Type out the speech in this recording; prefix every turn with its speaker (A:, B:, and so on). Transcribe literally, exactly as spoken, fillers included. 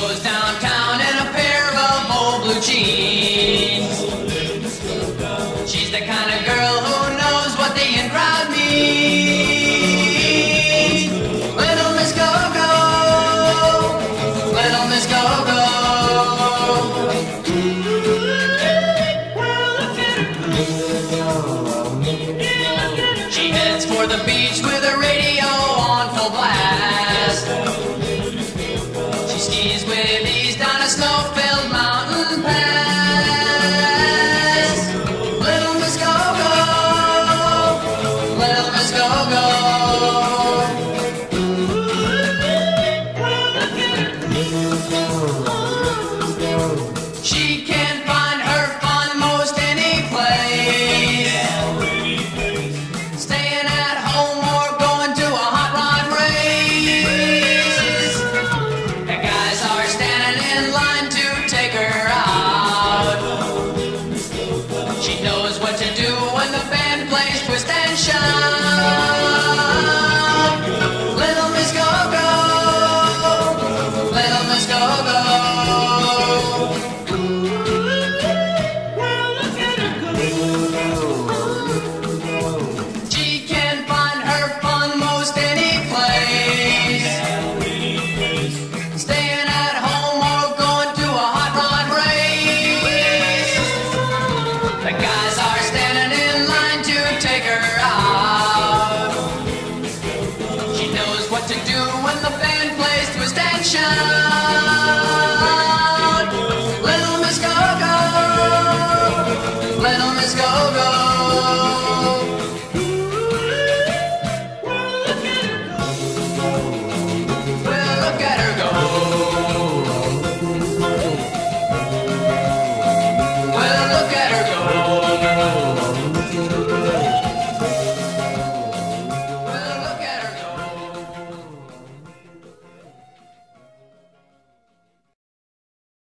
A: goes downtown in a pair of old blue jeans. She's the kind of girl who knows what the in crowd means. Little Miss Go-Go, Little Miss Go-Go. She heads for the beach with her radio on full blast. She skis with ease down a snow-filled mountain pass. Little Miss Go-Go, Little Miss Go-Go.